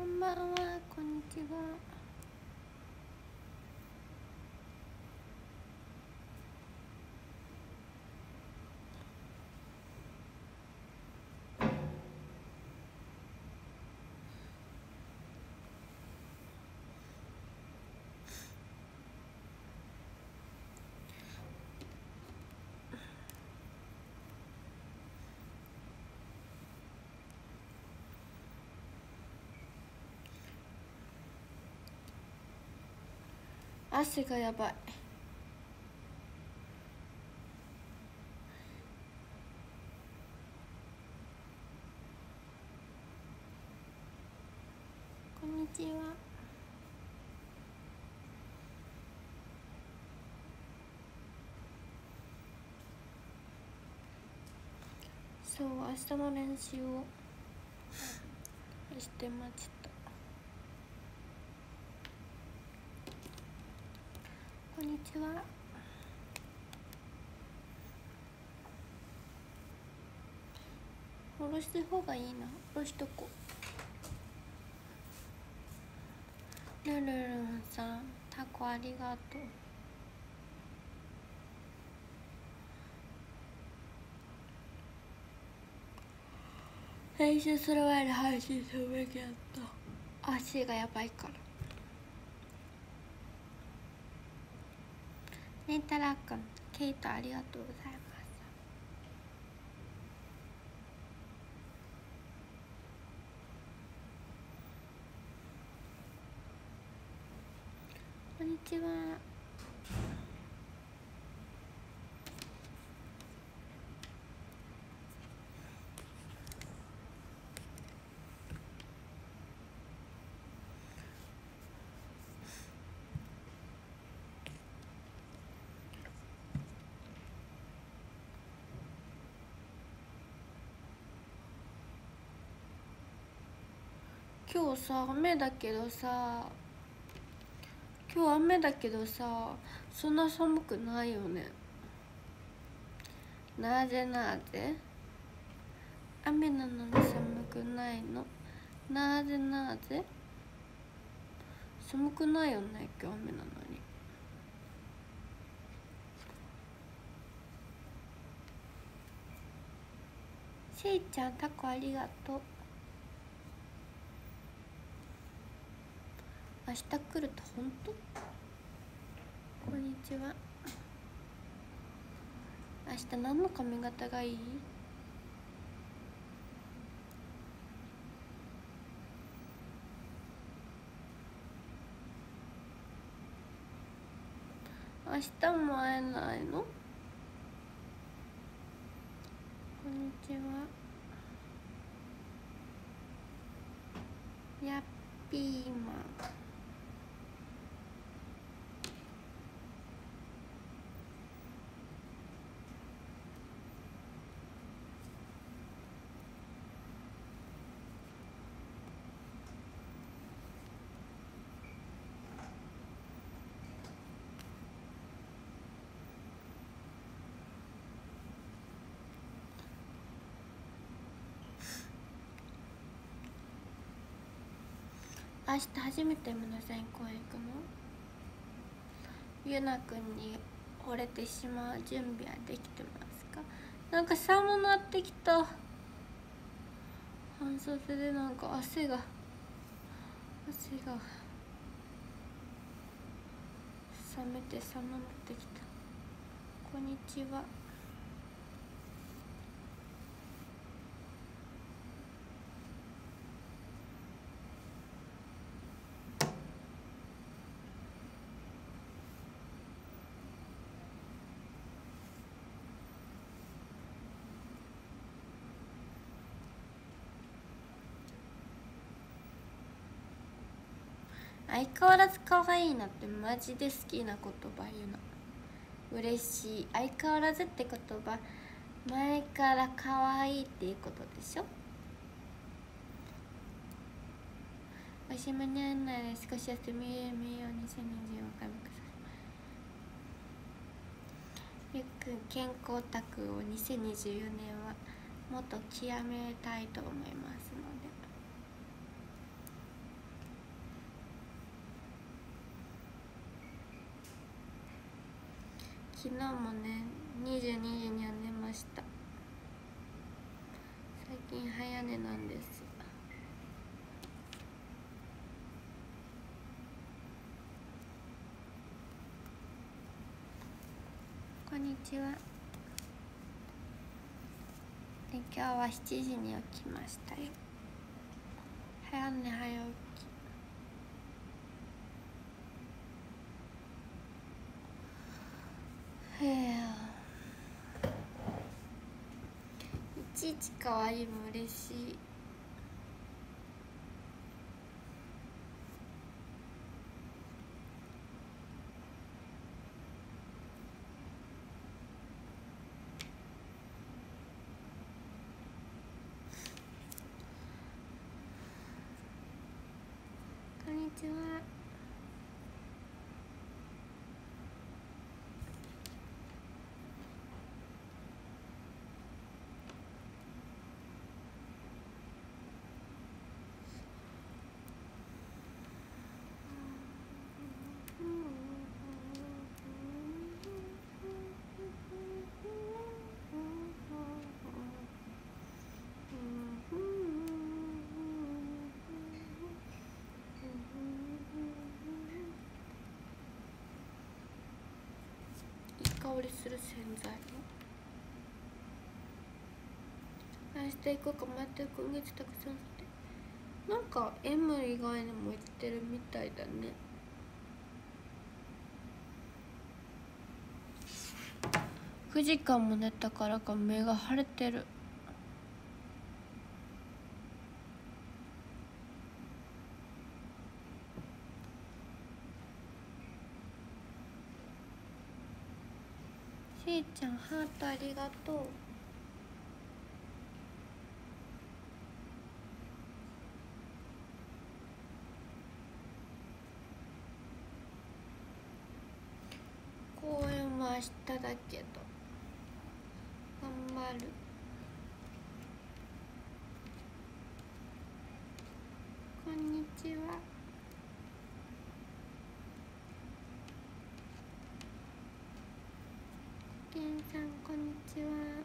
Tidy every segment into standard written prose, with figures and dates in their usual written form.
んばんは、こんにちは。汗がやばい。こんにちは。そう、明日の練習をしてました。こんにちは。下ろした方がいいな。下ろしとこう。ルルルンさん、タコありがとう。練習する前に配信するべきだった。足がやばいから。ねんたらくん、ケイトありがとうございます。こんにちは。今日さ、雨だけどさ、そんな寒くないよね。なぜ雨なのに寒くないの？なぜ寒くないよね、今日雨なのに。しーちゃん、タコありがとう。明日来ると本当？こんにちは。明日何の髪型がいい？明日も会えないの？こんにちは。やっぴーまん。明日初めて村線公園行くの？ゆなくんに惚れてしまう準備はできてますか？なんか寒なってきた。半袖でなんか汗が冷めて寒なってきた。こんにちは。相変わらず可愛いなってマジで好きな言葉言うの。嬉しい。相変わらずって言葉、前から可愛いっていうことでしょ。おしまにゃんなら少し休みよう2024回目ください。ゆっくん健康卓を2024年はもっと極めたいと思いますので、 昨日もね22時には寝ました。最近早寝なんです。こんにちは。で今日は7時に起きましたよ。早寝早起き。いちいち可愛いも嬉しい。こんにちは。香りする洗剤明日行こうか。待って、今月たくさんしてなんか M 以外にも行ってるみたいだね。9時間も寝たからか目が腫れてる。しーちゃんハートありがとう。公演は明日だけど頑張る。こんにちは。けんさんこんにちは。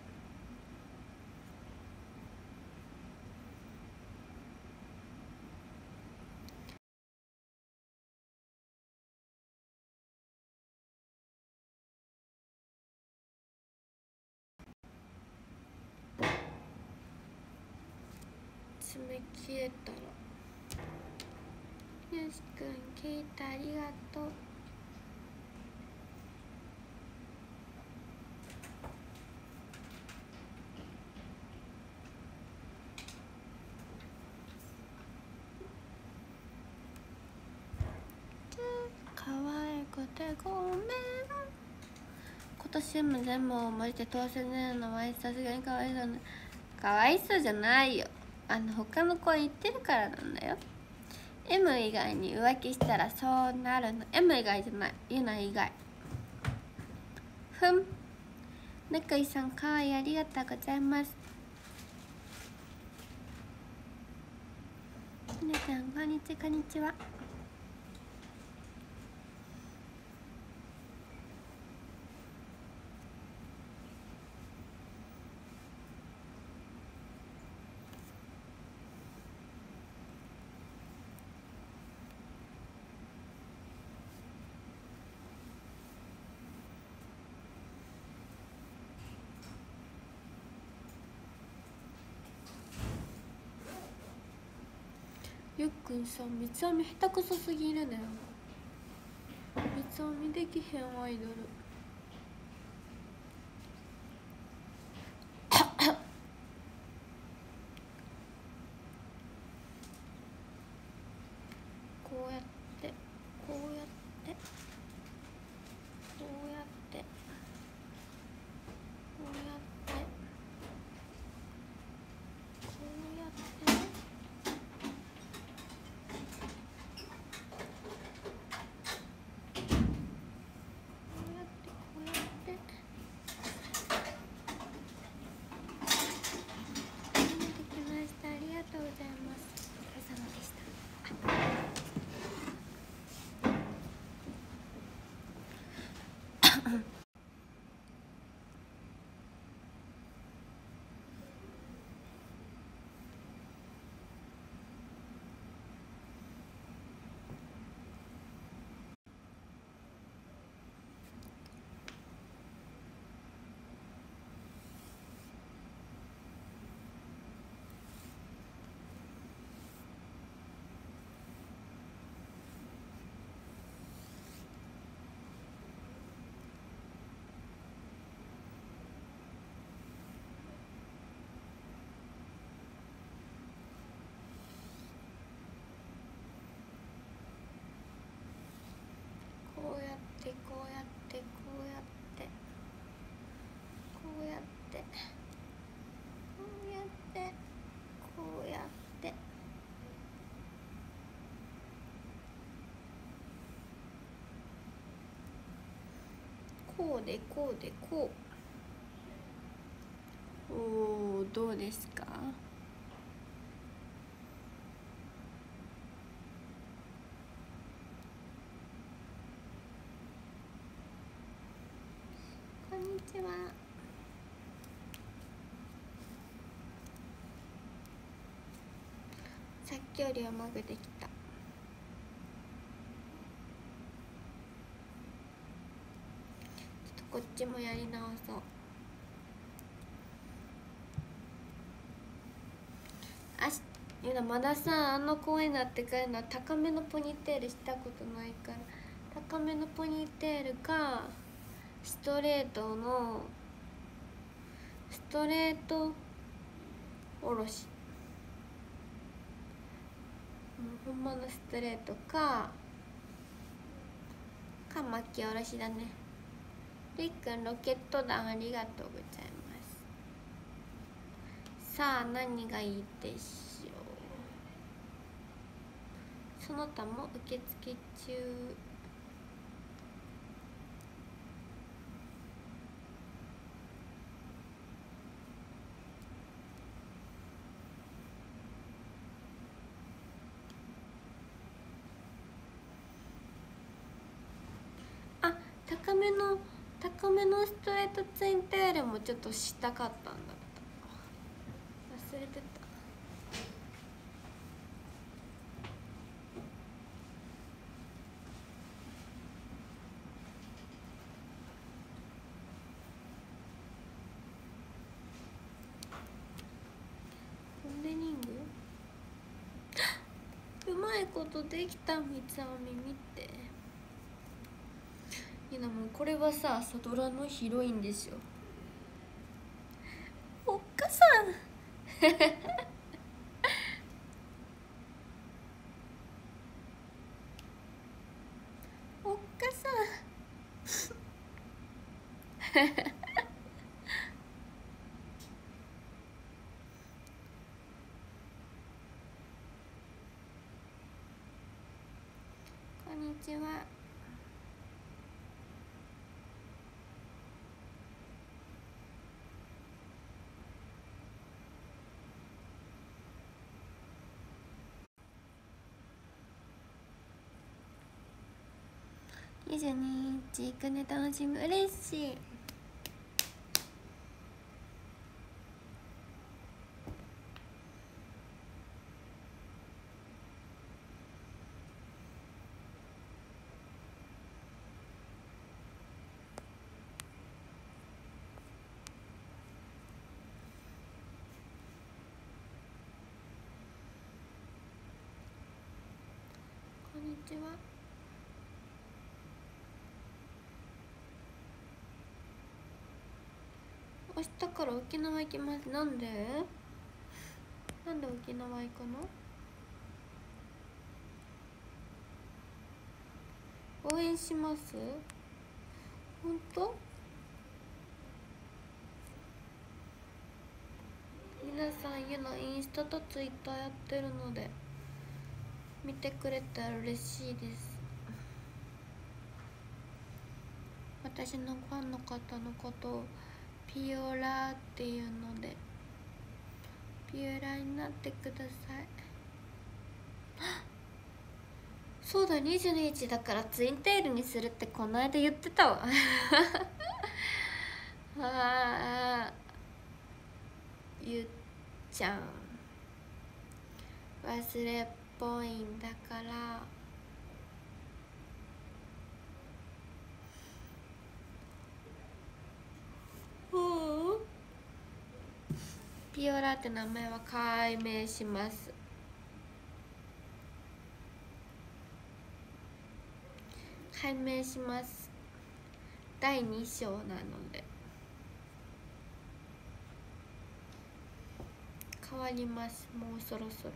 爪消えたらよしくん消えた、ありがとう。可愛くてごめん。今年も全部マジで当選ねるのはさすがにかわいそうね。かわいそうじゃないよ。他の子言ってるからなんだよ。M 以外に浮気したらそうなるの。M 以外じゃない、ゆな以外。ふん。ねくいさんかわいい、ありがとうございます。皆さんこんにちは、こんにちは。ゆっくんさ、三つ編み下手くそすぎるねん。三つ編みできへんアイドル。こうやってこうやってこうやってこうやってこうやってね。 こうでこうでこう。おー、どうですか？こんにちは。さっきよりうまくできた。ちょっとこっちもやり直そう。まださ、あの声になってからの高めのポニーテールしたことないから、高めのポニーテールかストレートおろし、ほんまのストレートか巻き下ろしだね。りっくんロケット弾ありがとうございます。さあ何がいいでしょう。その他も受付中。あ、高めのストレートツインテールもちょっとしたかったんだった。忘れてた。ポン・デ・リングうまいことできた。三つ編み見て。もうこれはさ、朝ドラのヒロインですよ。おっかさんおっかさんこんにちは。22日行くね、楽しみ。嬉しい。こんにちは。明日から沖縄行きます。なんで沖縄行くの？応援します。本当？皆さん、ゆのインスタとツイッターやってるので見てくれたら嬉しいです。私のファンの方のことをピオラっていうのでピオラになってください。そうだ、22日だからツインテールにするってこの間言ってたわあー、ゆっちゃん忘れっぽいんだから。ピオラって名前は改名します。改名します。第2章なので変わります。もうそろそろ。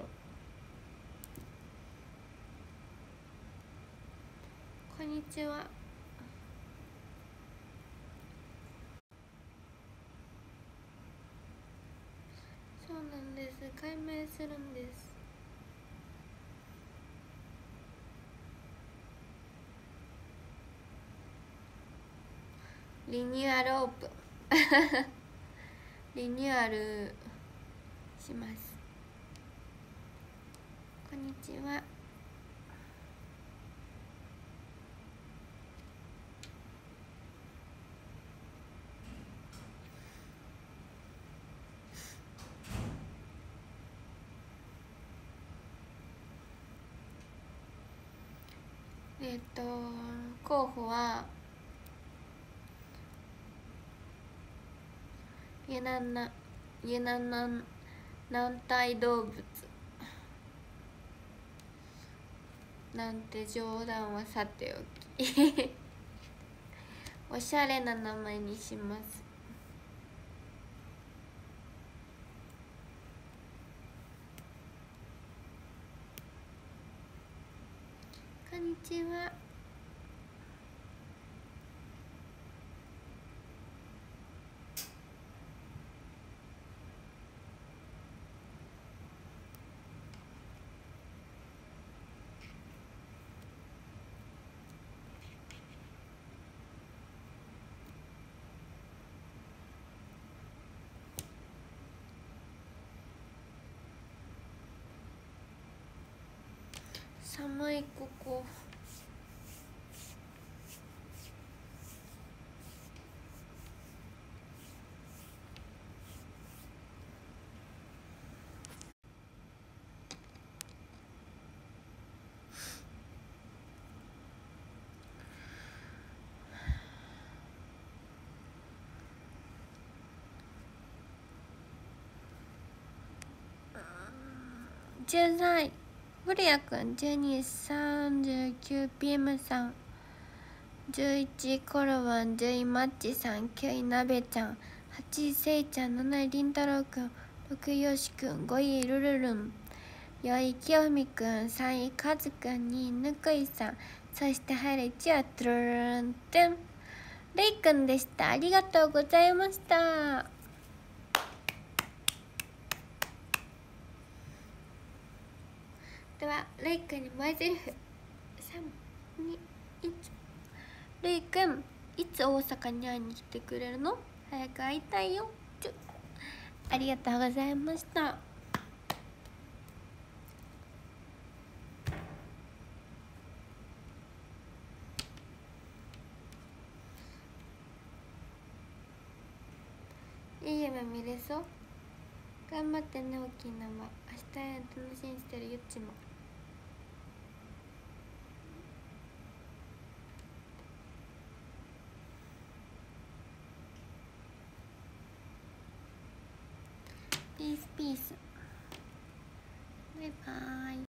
こんにちは。そうなんです。改名するんです。 リニューアルオープンリニューアルします。こんにちは。候補はユナン軟体動物なんて冗談はさておきおしゃれな名前にします。こんにちは。寒いここ。13位古谷くん、12:39PM さん、11コロワン、10マッチさん、9位なべちゃん、8位せいちゃん、7位りんたろうくん、6位よしくん、5位ルルルン、4位きよみくん、3位かずくん、2位ぬくいさん、そして入る1位はトゥルルントゥンれいくんでした。ありがとうございました。ではレイくんに前セリフ、3、2、1。レイくん、いつ大阪に会いに来てくれるの？早く会いたいよ。ありがとうございました。いい夢見れそう。頑張ってね、沖縄。明日へ楽しみにしてるゆっちも。ピースピース。バイバーイ。